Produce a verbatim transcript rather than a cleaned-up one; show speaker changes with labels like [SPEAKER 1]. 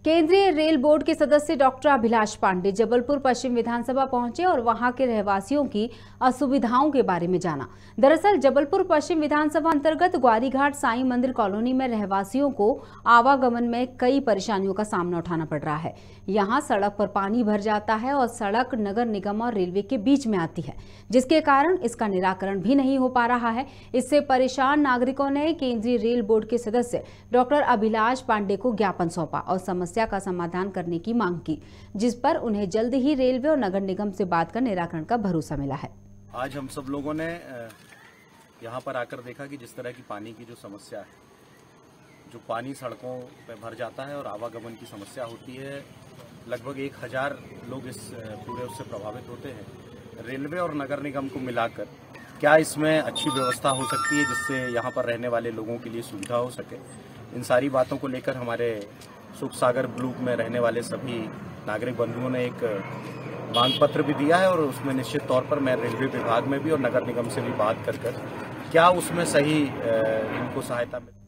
[SPEAKER 1] केंद्रीय rail board के सदस्य डॉक्टर अभिलाष पांडे जबलपुर पश्चिम विधानसभा पहुंचे और वहां के रहवासियों की असुविधाओं के बारे में जाना। दरअसल जबलपुर पश्चिम विधानसभा अंतर्गत ग्वारीघाट साईं मंदिर कॉलोनी में रहवासियों को आवागमन में कई परेशानियों का सामना उठाना पड़ रहा है। यहां सड़क पर पानी भर जाता है और सड़क नगर निगम और रेलवे के बीच में आती है, जिसके कारण इसका निराकरण भी नहीं हो पा रहा है। इससे परेशान नागरिकों ने केंद्रीय रेल बोर्ड के सदस्य डॉक्टर अभिलाष पांडे को ज्ञापन सौंपा और समस्या का समाधान करने की मांग की, जिस पर उन्हें जल्द ही रेलवे और नगर निगम से बात कर निराकरण का भरोसा मिला है।
[SPEAKER 2] आज हम सब लोगों ने यहाँ पर आकर देखा कि जिस तरह की पानी की जो समस्या है, जो पानी सड़कों पे भर जाता है और आवागमन की समस्या होती है, लगभग एक हजार लोग इस पूरे उससे प्रभावित होते हैं। रेलवे और नगर निगम को मिलाकर क्या इसमें अच्छी व्यवस्था हो सकती है जिससे यहाँ पर रहने वाले लोगों के लिए सुविधा हो सके, इन सारी बातों को लेकर हमारे सुख सागर ब्लॉक में रहने वाले सभी नागरिक बंधुओं ने एक मांग पत्र भी दिया है और उसमें निश्चित तौर पर मैं रेलवे विभाग में भी और नगर निगम से भी बात कर कर क्या उसमें सही इनको सहायता मिले।